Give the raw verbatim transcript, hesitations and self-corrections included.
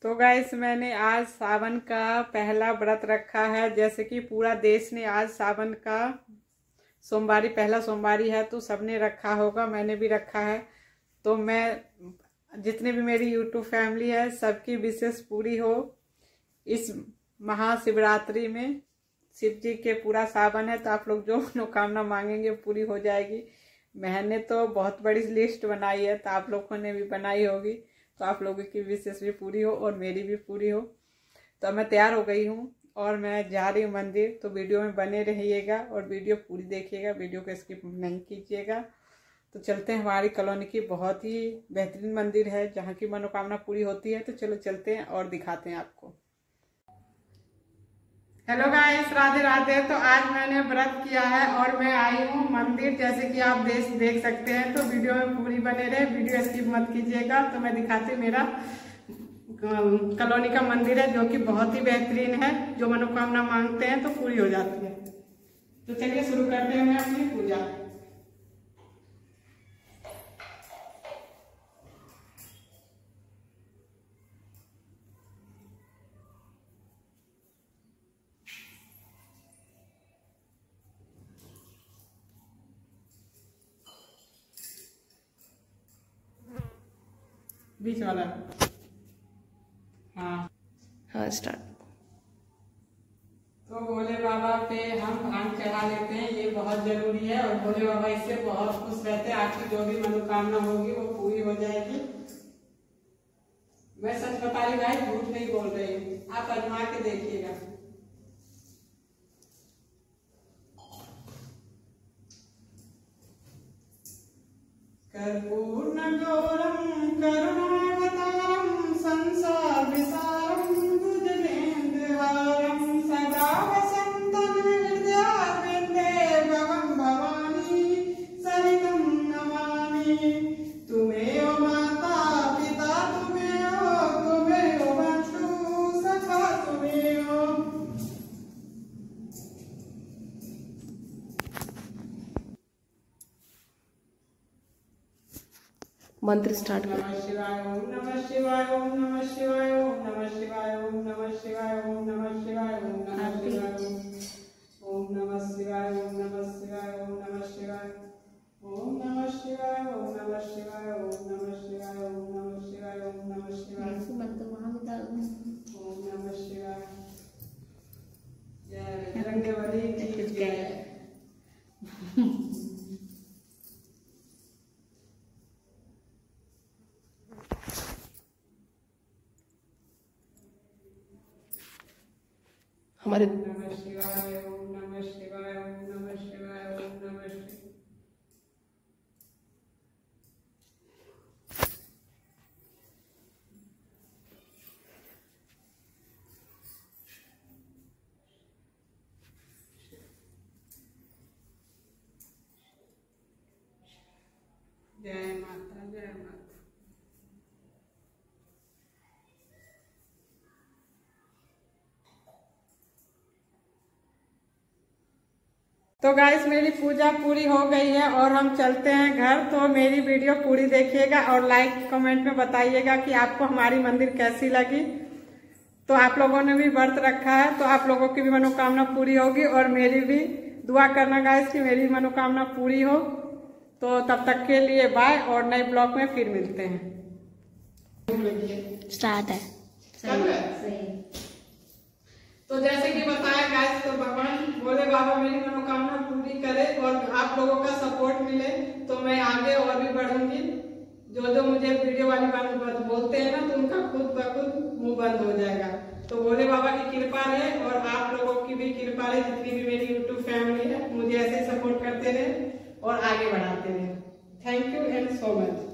तो गाइस मैंने आज सावन का पहला व्रत रखा है। जैसे कि पूरा देश ने आज सावन का सोमवारी पहला सोमवारी है तो सबने रखा होगा, मैंने भी रखा है। तो मैं जितने भी मेरी यूट्यूब फैमिली है सबकी विशेष पूरी हो इस महाशिवरात्रि में। शिव जी के पूरा सावन है तो आप लोग जो मनोकामना मांगेंगे पूरी हो जाएगी। मैंने तो बहुत बड़ी लिस्ट बनाई है तो आप लोगों ने भी बनाई होगी, तो आप लोगों की विशेष भी पूरी हो और मेरी भी पूरी हो। तो मैं तैयार हो गई हूँ और मैं जा रही हूँ मंदिर। तो वीडियो में बने रहिएगा और वीडियो पूरी देखिएगा, वीडियो को स्किप नहीं कीजिएगा। तो चलते हैं, हमारी कॉलोनी की बहुत ही बेहतरीन मंदिर है जहाँ की मनोकामना पूरी होती है। तो चलो चलते हैं और दिखाते हैं आपको। Hello guys, Radhe Radhe. तो आज मैंने व्रत किया है और मैं आई हूँ मंदिर, जैसे कि आप देख देख सकते हैं। तो वीडियो में पूरी बने रहे, वीडियो स्किप मत कीजिएगा। तो मैं दिखाती हूँ, मेरा कॉलोनी का मंदिर है जो कि बहुत ही बेहतरीन है। जो मनोकामना मांगते हैं तो पूरी हो जाती है। तो चलिए शुरू करते हैं अपनी पूजा। बीच वाला हाँ हाँ स्टार्ट। तो भोले बाबा पे हम भांग चढ़ा लेते हैं, ये बहुत जरूरी है। और भोले बाबा इससे बहुत खुश रहते हैं, आपकी जो भी मनोकामना होगी वो पूरी हो जाएगी। मैं सच बता रही भाई, झूठ नहीं बोल रही हूँ, आप आजमा के देखिएगा। कर्पूर्ण गौरम करुणावतारम संसार विसारम भुजगेन्द्रहारम सदा वसंतं हृदयारविंदे भवं भवानी सहितं नमामि। तुमेव माता पिता तुमेव, तुमेव बंधु सखा तुमेव। मंत्र स्टार्ट करो। नमः शिवाय ओम नमः शिवाय ओम नमः शिवाय ओम नमः शिवाय ओम नमः शिवाय ओम नमः शिवाय ओम नमः शिवाय ओम नमः शिवाय ओम नमः शिवाय ओम नमः शिवाय ओम नमः शिवाय ओम नमः शिवाय ओम नमः शिवाय ओम नमः शिवाय ओम नमः शिवाय मंत्र वहां बता दो। ओम नमः शिवाय। जय बजरंगबली की जय। हमारे नमः शिवाय ओम नमः शिवाय ओम नमः शिवाय ओम नमः शिवाय। जय माता, जय माता। तो गाइस मेरी पूजा पूरी हो गई है और हम चलते हैं घर। तो मेरी वीडियो पूरी देखिएगा और लाइक कमेंट में बताइएगा कि आपको हमारी मंदिर कैसी लगी। तो आप लोगों ने भी व्रत रखा है तो आप लोगों की भी मनोकामना पूरी होगी और मेरी भी दुआ करना गाइस कि मेरी मनोकामना पूरी हो। तो तब तक के लिए बाय और नए ब्लॉग में फिर मिलते हैं। स्टार्ट है। सही। तो जैसे कि बताया गाइस, तो भगवान भोले बाबा मेरी मनोकामना पूरी करे और आप लोगों का सपोर्ट मिले तो मैं आगे और भी बढ़ूंगी। जो जो मुझे वीडियो वाली बात बोलते हैं ना तो उनका खुद ब खुद मुंह बंद हो जाएगा। तो भोले बाबा की कृपा रहे और आप लोगों की भी कृपा रहे, जितनी भी मेरी यूट्यूब फैमिली है मुझे ऐसे सपोर्ट करते रहे और आगे बढ़ाते रहे। Thank you and so much.